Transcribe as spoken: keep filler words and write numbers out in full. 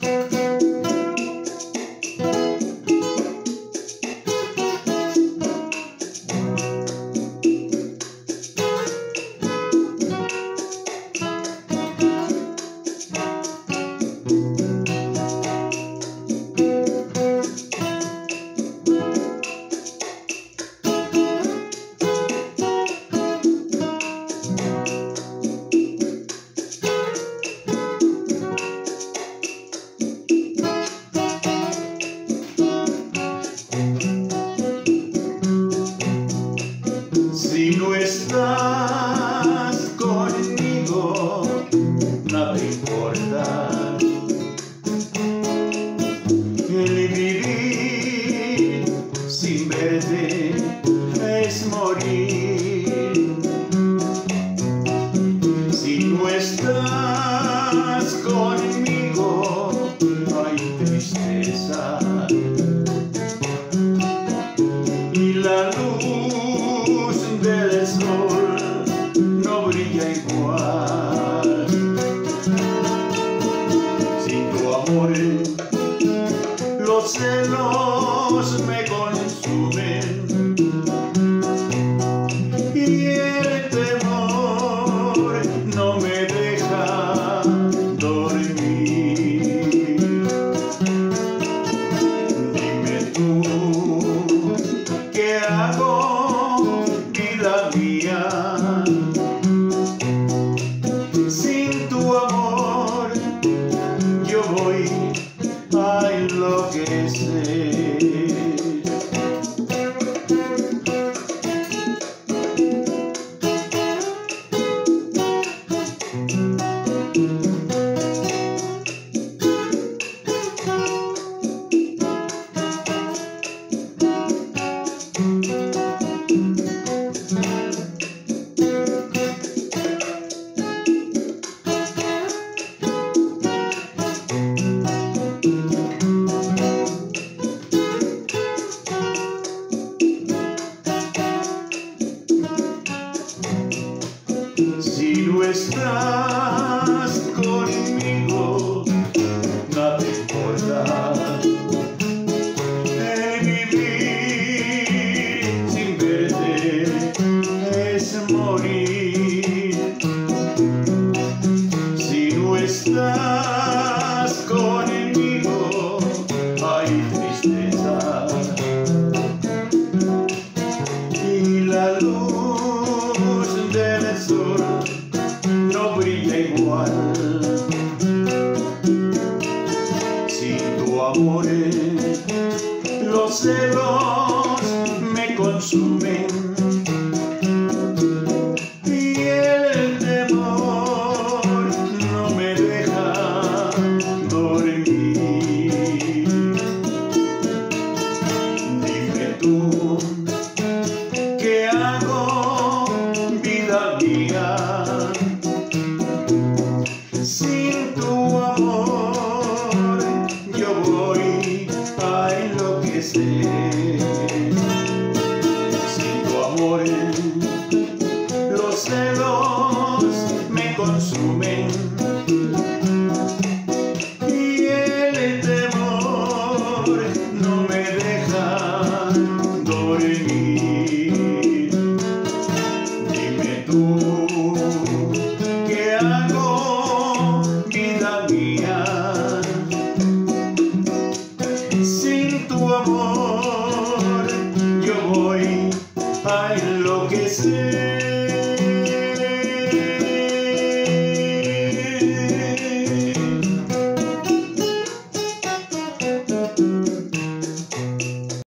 Si no estás conmigo, nada importa. El vivir sin verte es morir. Si no estás conmigo, hay tristeza. Y la luz del sol no brilla igual. Sin tu amor, los celos me consumen y el temor no me deja dormir. Dime tú, ¿qué hago, vida mía? Sin tu amor yo voy a enloquecer. Si no estás conmigo, nada importa. El vivir sin verte es morir. Si no estás conmigo, hay tristeza. Y la luz del sol no brilla igual. Sin tu amor, los celos